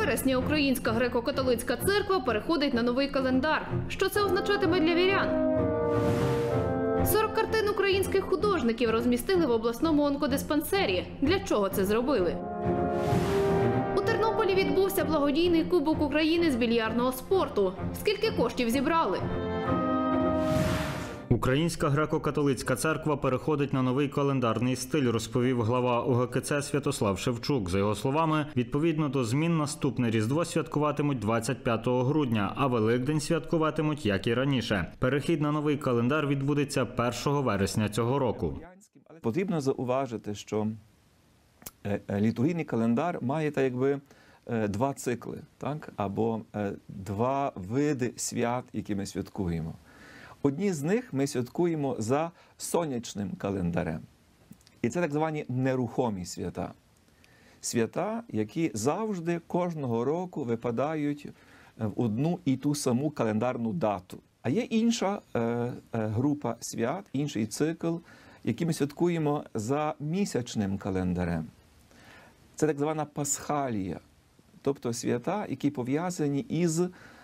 вересня Українська греко-католицька церква переходить на новий календар. Що це означатиме для вірян? 40 картин українських художників розмістили в обласному онкодиспансері. Для чого це зробили? У Тернополі відбувся благодійний Кубок України з більярдного спорту. Скільки коштів зібрали? Українська греко-католицька церква переходить на новий календарний стиль, розповів глава УГКЦ Святослав Шевчук. За його словами, відповідно до змін наступне Різдво святкуватимуть 25 грудня, а Великдень святкуватимуть, як і раніше. Перехід на новий календар відбудеться 1 вересня цього року. Потрібно зауважити, що літургійний календар має два цикли, так? Або два види свят, які ми святкуємо. Одні з них ми святкуємо за сонячним календарем. І це так звані нерухомі свята. Свята, які завжди кожного року випадають в одну і ту саму календарну дату. А є інша група свят, інший цикл, який ми святкуємо за місячним календарем. Це так звана Пасхалія, тобто свята, які пов'язані із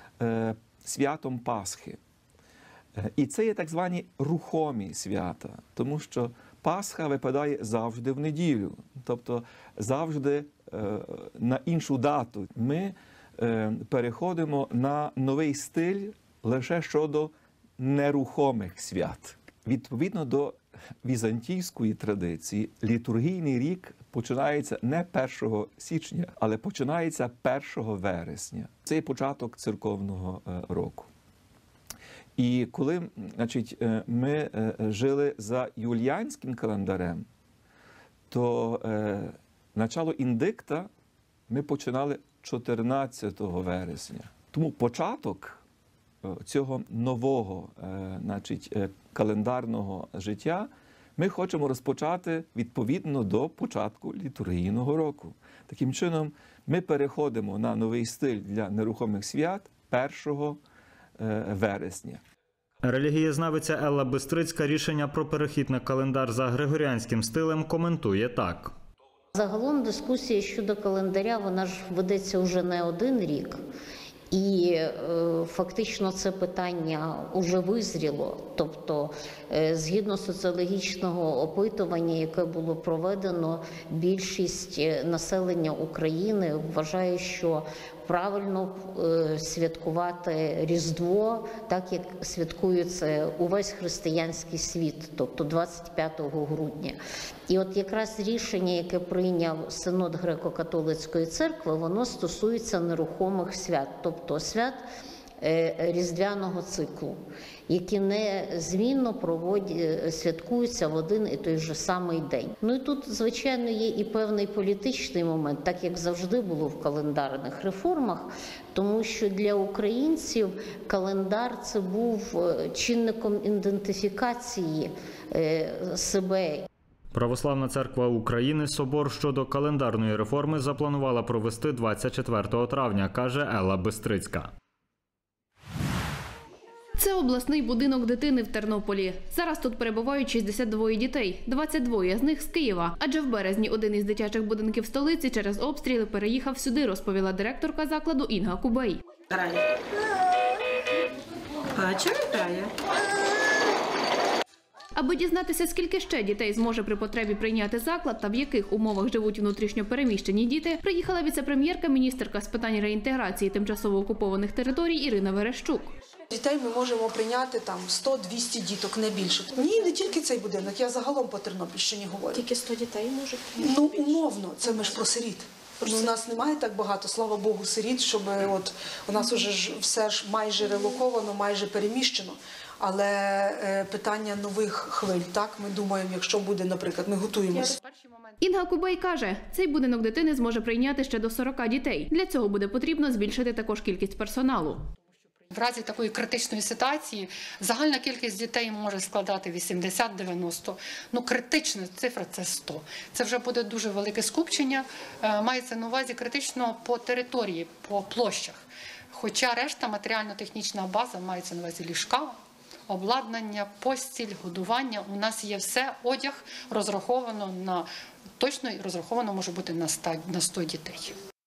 святом Пасхи. І це є так звані рухомі свята, тому що Пасха випадає завжди в неділю, тобто завжди на іншу дату. Ми переходимо на новий стиль лише щодо нерухомих свят. Відповідно до візантійської традиції, літургійний рік починається не 1 січня, але починається 1 вересня. Це є початок церковного року. І коли ми жили за юліанським календарем, то начало індикта ми починали 14 вересня. Тому початок цього нового календарного життя ми хочемо розпочати відповідно до початку літургійного року. Таким чином, ми переходимо на новий стиль для нерухомих свят 1 вересня. Релігієзнавиця Елла Бистрицька рішення про перехід на календар за григоріанським стилем коментує так. Загалом дискусія щодо календаря, вона ж ведеться вже не один рік. І фактично це питання вже визріло. Тобто, згідно соціологічного опитування, яке було проведено, більшість населення України вважає, що правильно святкувати Різдво, так як святкується увесь християнський світ, тобто 25 грудня. І от якраз рішення, яке прийняв Синод Греко-католицької церкви, воно стосується нерухомих свят, тобто свят різдвяного циклу, які незмінно святкуються в один і той же самий день. Ну і тут, звичайно, є і певний політичний момент, так як завжди було в календарних реформах, тому що для українців календар – це був чинником ідентифікації себе. Православна церква України собор щодо календарної реформи запланувала провести 24 травня, каже Елла Бистрицька. Це обласний будинок дитини в Тернополі. Зараз тут перебувають 62 дітей, 22 з них з Києва. Адже в березні один із дитячих будинків столиці через обстріли переїхав сюди, розповіла директорка закладу Інга Кубей. Грає. А чого грає? Аби дізнатися, скільки ще дітей зможе при потребі прийняти заклад та в яких умовах живуть внутрішньо переміщені діти, приїхала віце-прем'єрка, міністерка з питань реінтеграції тимчасово окупованих територій Ірина Верещук. Дітей ми можемо прийняти 100-200 діток, не більше. Ні, не тільки цей будинок, я загалом по Тернопільщині говорю. Тільки 100 дітей можуть прийняти? Ну, умовно, це ми ж про сиріт. У нас немає так багато, слава Богу, сиріт, щоб у нас вже все ж майже релоковано, майже переміщено. Але питання нових хвиль, так, ми думаємо, якщо буде, наприклад, ми готуємося. Інга Кубей каже, цей будинок дитини зможе прийняти ще до 40 дітей. Для цього буде потрібно збільшити також кількість персоналу. В разі такої критичної ситуації загальна кількість дітей може складати 80-90. Ну, критична цифра – це 100. Це вже буде дуже велике скупчення. Мається на увазі критично по території, по площах. Хоча решта матеріально-технічна база, мається на увазі ліжка, обладнання, постіль, годування. У нас є все, одяг розраховано на, точно розраховано може бути на 100 дітей.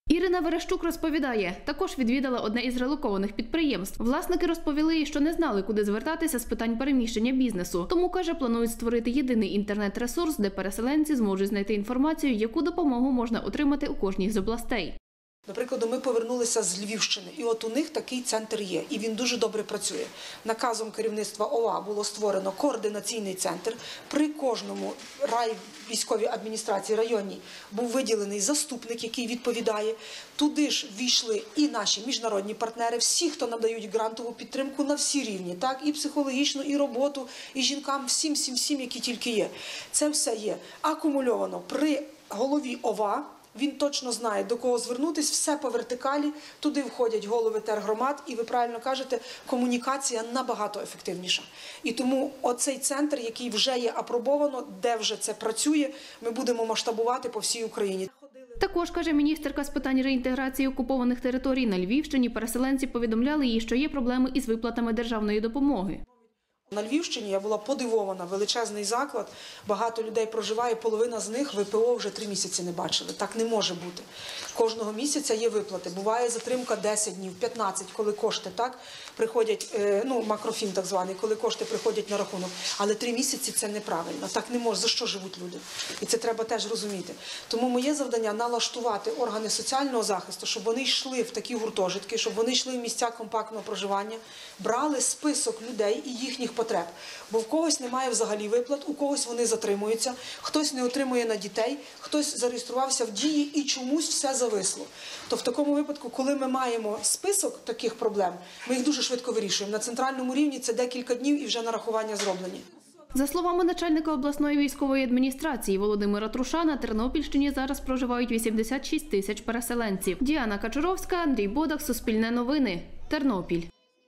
Ірина Верещук розповідає, також відвідала одне із релокованих підприємств. Власники розповіли їй, що не знали, куди звертатися з питань переміщення бізнесу. Тому, каже, планують створити єдиний інтернет-ресурс, де переселенці зможуть знайти інформацію, яку допомогу можна отримати у кожній з областей. Наприклад, ми повернулися з Львівщини, і от у них такий центр є, і він дуже добре працює. Наказом керівництва ОВА було створено координаційний центр. При кожному військовій адміністрації районній був виділений заступник, який відповідає. Туди ж війшли і наші міжнародні партнери, всі, хто надають грантову підтримку на всі рівні, так, і психологічну, і роботу, і жінкам, всім, які тільки є. Це все є акумульовано при голові ОВА. Він точно знає, до кого звернутися, все по вертикалі, туди входять голови тергромад, і ви правильно кажете, комунікація набагато ефективніша. І тому оцей центр, який вже є апробовано, де вже це працює, ми будемо масштабувати по всій Україні. Також, каже міністерка з питань реінтеграції окупованих територій, на Львівщині переселенці повідомляли їй, що є проблеми із виплатами державної допомоги. На Львівщині я була подивована, величезний заклад, багато людей проживає, половина з них ВПО вже 3 місяці не бачили. Так не може бути. Кожного місяця є виплати. Буває затримка 10 днів, 15, коли кошти так приходять, макрофін так званий, коли кошти приходять на рахунок. Але 3 місяці – це неправильно. Так не може. За що живуть люди? І це треба теж розуміти. Тому моє завдання – налаштувати органи соціального захисту, щоб вони йшли в такі гуртожитки, щоб вони йшли в місця компактного проживання, брали список людей і їхніх потреб. Бо в когось немає взагалі виплат, у когось вони затримуються, хтось не отримує на дітей, хтось зареєструвався в дії і чомусь все зависло. То в такому випадку, коли ми маємо список таких проблем, ми їх дуже швидко вирішуємо. На центральному рівні це декілька днів і вже нарахування зроблені. За словами начальника обласної військової адміністрації Володимира Труша, на Тернопільщині зараз проживають 86 тисяч переселенців. Діана Качуровська, Андрій Бодак, Суспільне новини, Тернопіль.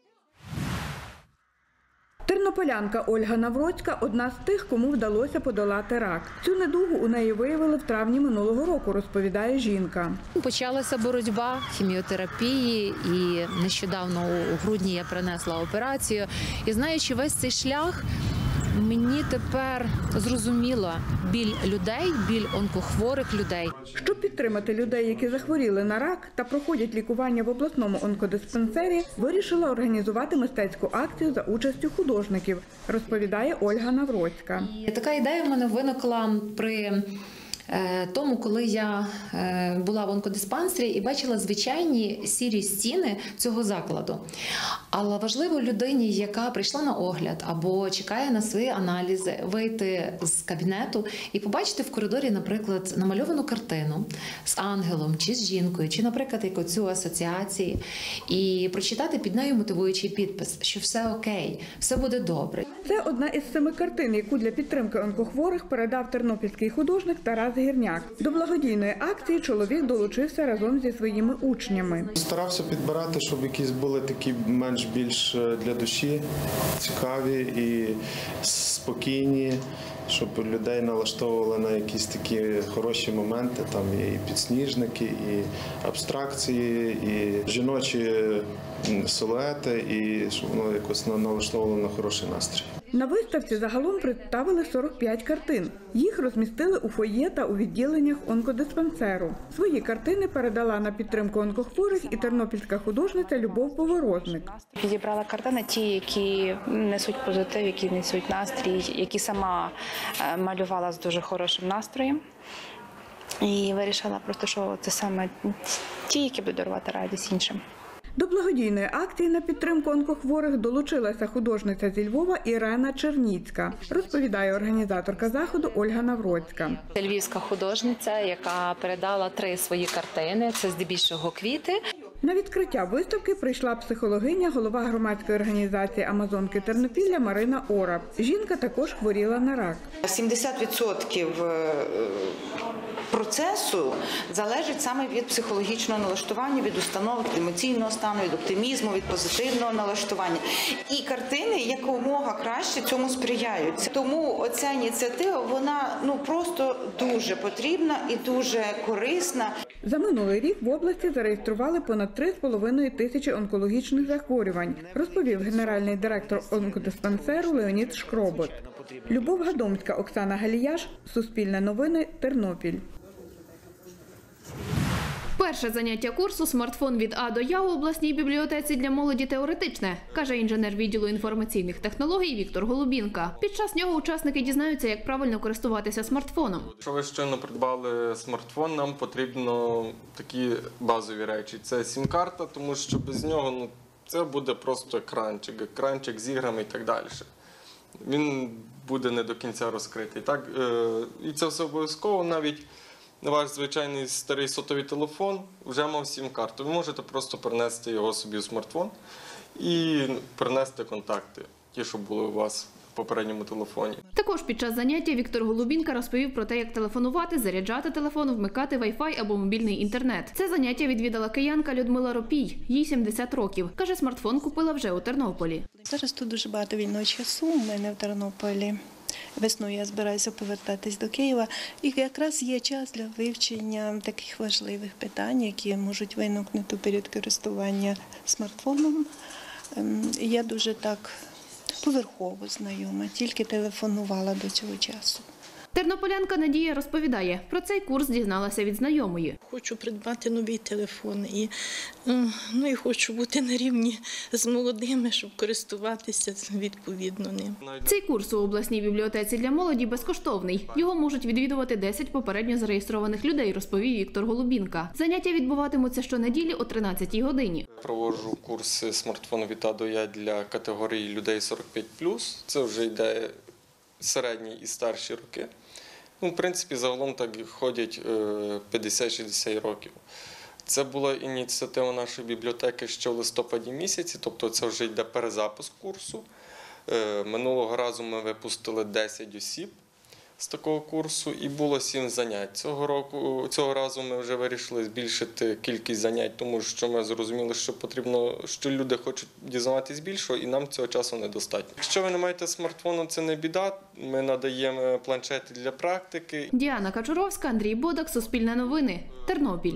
Тернополянка Ольга Навроцька – одна з тих, кому вдалося подолати рак. Цю недугу у неї виявили в травні минулого року, розповідає жінка. Почалася боротьба хіміотерапії, і нещодавно у грудні я перенесла операцію. І знаючи весь цей шлях, мені тепер зрозуміло біль людей, біль онкохворих людей. Щоб підтримати людей, які захворіли на рак та проходять лікування в обласному онкодиспансері, вирішила організувати мистецьку акцію за участю художників, розповідає Ольга Навроцька. І така ідея в мене виникла при тому, коли я була в онкодиспансері і бачила звичайні сірі стіни цього закладу. Але важливо людині, яка прийшла на огляд або чекає на свої аналізи, вийти з кабінету і побачити в коридорі, наприклад, намальовану картину з ангелом чи з жінкою, чи, наприклад, як оцю асоціації, і прочитати під нею мотивуючий підпис, що все окей, все буде добре. Це одна із 7 картин, яку для підтримки онкохворих передав тернопільський художник Тарас Гірняк. До благодійної акції чоловік долучився разом зі своїми учнями. Старався підбирати, щоб якісь були такі більш для душі, цікаві і спокійні, щоб людей налаштовували на якісь такі хороші моменти. Там є і підсніжники, і абстракції, і жіночі силуети, і щоб воно якось налаштовувало на хороший настрій. На виставці загалом представили 45 картин. Їх розмістили у фоє та у відділеннях онкодиспансеру. Свої картини передала на підтримку онкохворих і тернопільська художниця Любов Поворозник. Підібрала картини ті, які несуть позитив, які несуть настрій, які сама малювала з дуже хорошим настроєм. І вирішила просто, що це саме ті, які будуть дарувати радість іншим. До благодійної акції на підтримку онкохворих долучилася художниця зі Львова Ірена Черніцька, розповідає організаторка заходу Ольга Навроцька. Це львівська художниця, яка передала 3 свої картини, це здебільшого квіти. На відкриття виставки прийшла психологиня, голова громадської організації «Амазонки Тернопілля» Марина Ораб. Жінка також хворіла на рак. 70% процесу залежить саме від психологічного налаштування, від установок, від емоційного стану, від оптимізму, від позитивного налаштування. І картини якомога краще цьому сприяють. Тому оця ініціатива, вона просто дуже потрібна і дуже корисна. За минулий рік в області зареєстрували понад 3,5 тисячі онкологічних захворювань, розповів генеральний директор онкодиспансеру Леонід Шкробот. Любов Гадомська, Оксана Галіяш, Суспільне новини, Тернопіль. Перше заняття курсу «Смартфон від А до Я» у обласній бібліотеці для молоді теоретичне, каже інженер відділу інформаційних технологій Віктор Голубінка. Під час нього учасники дізнаються, як правильно користуватися смартфоном. Якщо ви щойно придбали смартфон, нам потрібно такі базові речі. Це сім-карта, тому що без нього це буде просто екранчик з іграми і так далі. Він буде не до кінця розкритий. І це все обов'язково, навіть ваш звичайний старий сотовий телефон вже мав сім-карту. Ви можете просто перенести його собі у смартфон і перенести контакти, ті, що були у вас в попередньому телефоні. Також під час заняття Віктор Голубінка розповів про те, як телефонувати, заряджати телефон, вмикати Wi-Fi або мобільний інтернет. Це заняття відвідала киянка Людмила Ропій. Їй 70 років. Каже, смартфон купила вже у Тернополі. Зараз тут дуже багато вільного часу у мене в Тернополі. Весною я збираюся повертатись до Києва. І якраз є час для вивчення таких важливих питань, які можуть виникнути у період користування смартфоном. Я дуже так поверхово знайома, тільки телефонувала до цього часу. Тернополянка Надія розповідає, про цей курс дізналася від знайомої. Хочу придбати новий телефон і хочу бути на рівні з молодими, щоб користуватися відповідно ним. Цей курс у обласній бібліотеці для молоді безкоштовний. Його можуть відвідувати 10 попередньо зареєстрованих людей, розповів Віктор Голубінка. Заняття відбуватимуться щонеділі о 13-й годині. Проводжу курси «Смартфон від А до Я» для категорії людей 45+. Це вже йде середні і старші роки. В принципі, загалом так ходять 50-60 років. Це була ініціатива нашої бібліотеки ще в листопаді місяці, тобто це вже йде перезапуск курсу. Минулого разу ми випустили 10 осіб з такого курсу і було 7 занять. Цього разу ми вже вирішили збільшити кількість занять, тому що ми зрозуміли, що люди хочуть дізнаватись більшого і нам цього часу недостатньо. Якщо ви не маєте смартфону, це не біда, ми надаємо планшети для практики. Діана Качуровська, Андрій Бодак, Суспільне новини, Тернопіль.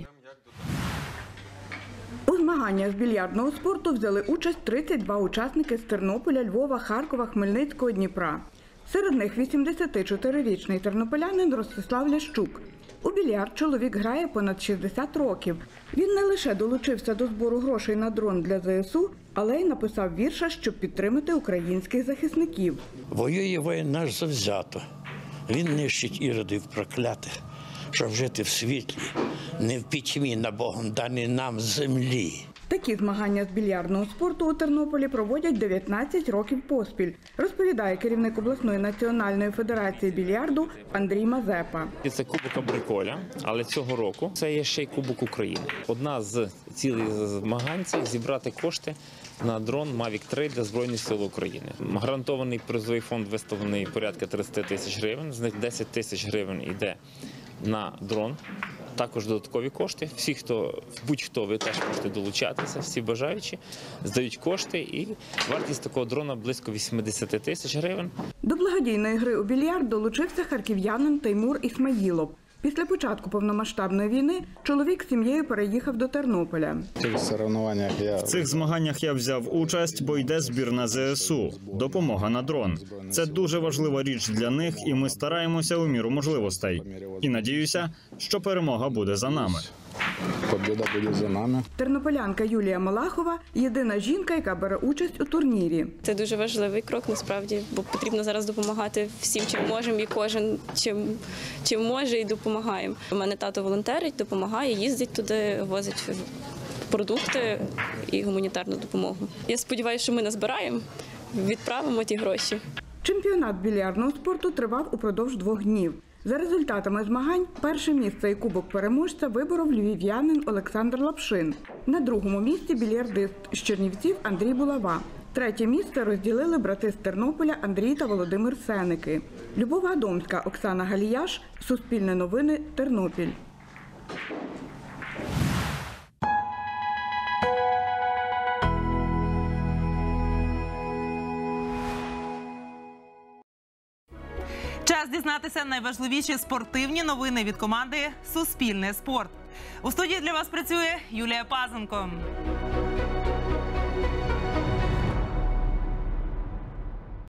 У змаганнях з більярдного спорту взяли участь 32 учасники з Тернополя, Львова, Харкова, Хмельницького, Дніпра. Серед них 84-річний тернополянин Ростислав Лящук. У більярд чоловік грає понад 60 років. Він не лише долучився до збору грошей на дрон для ЗСУ, але й написав вірша, щоб підтримати українських захисників. Воює воїн наш завзято. Він нищить іродів проклятих, щоб жити в світлі, не в пітьмі на Богом даній нам землі. Такі змагання з більярдного спорту у Тернополі проводять 19 років поспіль, розповідає керівник обласної національної федерації більярду Андрій Мазепа. Це Кубок Абриколя, але цього року це є ще й Кубок України. Одна з цілей змагань – це зібрати кошти на дрон Mavic 3 для Збройних сил України. Гарантований призовий фонд виставлений порядка 30 тисяч гривень, з них 10 тисяч гривень йде на дрон. Також додаткові кошти. Будь-хто, ви теж можете долучатися, всі бажаючі, здають кошти і вартість такого дрона близько 80 тисяч гривень. До благодійної гри у більярд долучився харків'янин Теймур Ісмаїлов. Після початку повномасштабної війни чоловік з сім'єю переїхав до Тернополя. В цих змаганнях я взяв участь, бо йде збір на ЗСУ – допомога на дрон. Це дуже важлива річ для них, і ми стараємося у міру можливостей. І надіюся, що перемога буде за нами. Побіда буде за нами. Тернополянка Юлія Малахова – єдина жінка, яка бере участь у турнірі. Це дуже важливий крок, насправді, бо потрібно зараз допомагати всім, чим можемо, і кожен чим може, і допомагаємо. У мене тато волонтерить, допомагає, їздить туди, возить продукти і гуманітарну допомогу. Я сподіваюся, що ми назбираємо, відправимо ті гроші. Чемпіонат більярдного спорту тривав упродовж 2 днів. За результатами змагань, перше місце і кубок переможця виборов львів'янин Олександр Лапшин. На другому місці більярдист з Чернівців Андрій Булава. Третє місце розділили брати з Тернополя Андрій та Володимир Сеники. Любов Гадомська, Оксана Галіяш, Суспільне новини, Тернопіль. Час дізнатися найважливіші спортивні новини від команди «Суспільне спорт». У студії для вас працює Юлія Пазенко.